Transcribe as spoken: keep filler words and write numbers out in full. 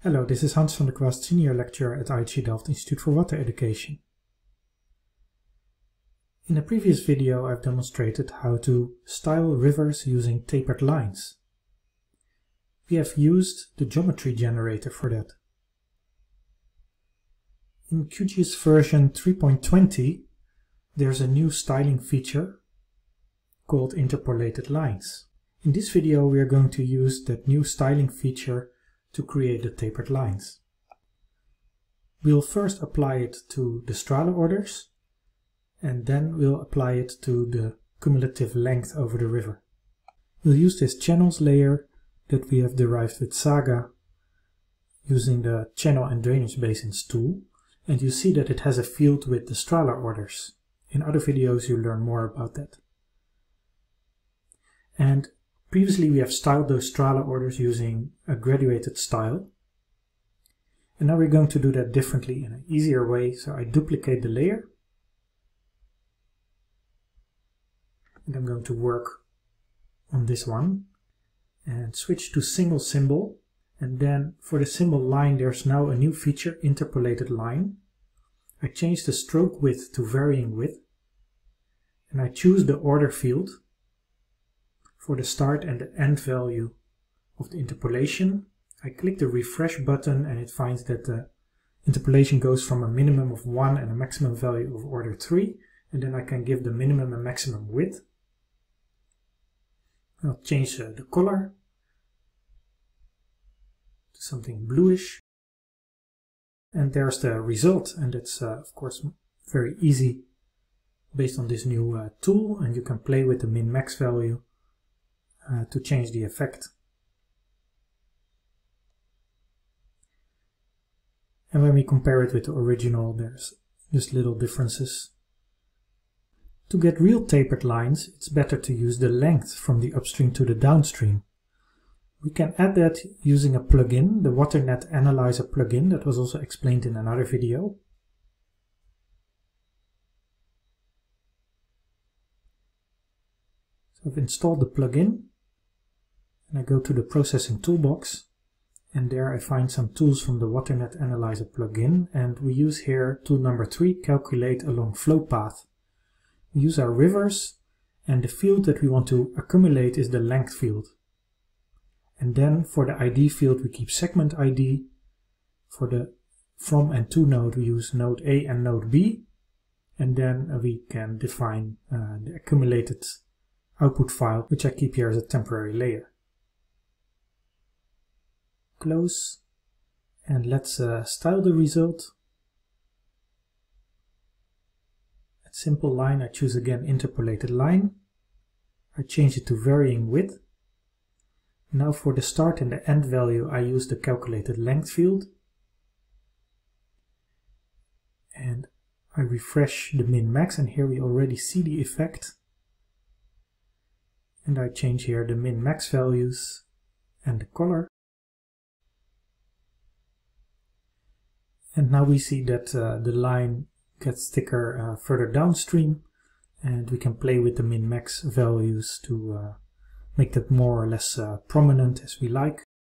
Hello, this is Hans van der Kwast, Senior Lecturer at I H E Delft Institute for Water Education. In a previous video I've demonstrated how to style rivers using tapered lines. We have used the geometry generator for that. In QGIS version three point twenty there's a new styling feature called interpolated lines. In this video we are going to use that new styling feature to create the tapered lines. We'll first apply it to the Strahler orders, and then we'll apply it to the cumulative length over the river. We'll use this channels layer that we have derived with Saga using the Channel and Drainage Basins tool, and you see that it has a field with the Strahler orders. In other videos you learn more about that. And previously we have styled those Strahler orders using a graduated style. And now we're going to do that differently in an easier way. So I duplicate the layer. And I'm going to work on this one. And switch to single symbol. And then for the symbol line there's now a new feature, interpolated line. I change the stroke width to varying width. And I choose the order field for the start and the end value of the interpolation. I click the refresh button and it finds that the interpolation goes from a minimum of one and a maximum value of order three, and then I can give the minimum and maximum width. I'll change uh, the color to something bluish, and there's the result, and it's uh, of course very easy based on this new uh, tool, and you can play with the min-max value Uh, to change the effect. And when we compare it with the original, there's just little differences. To get real tapered lines, it's better to use the length from the upstream to the downstream. We can add that using a plugin, the WaterNet Analyzer plugin that was also explained in another video. So I've installed the plugin. And I go to the processing toolbox, and there I find some tools from the WaterNet Analyzer plugin, and we use here tool number three, calculate along flow path. We use our rivers, and the field that we want to accumulate is the length field. And then for the I D field we keep segment I D. For the from and to node we use node A and node B, and then we can define uh, the accumulated output file, which I keep here as a temporary layer. Close, and let's uh, style the result. At simple line I choose again interpolated line. I change it to varying width. Now for the start and the end value I use the calculated length field. And I refresh the min-max, and here we already see the effect. And I change here the min-max values and the color. And now we see that uh, the line gets thicker uh, further downstream, and we can play with the min-max values to uh, make that more or less uh, prominent as we like.